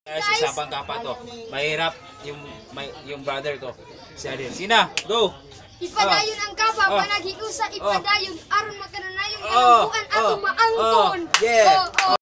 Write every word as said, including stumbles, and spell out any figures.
Kaya sa usapang kapa to. Mahirap yung may, yung brother ko. Si Adil. Sina, go! Ipadayon ang kapa, Oh. panagiusa, ipadayon, aron magkananayon Oh. kalambuan, ato Oh. maangkon. Oh. Yeah. Oh,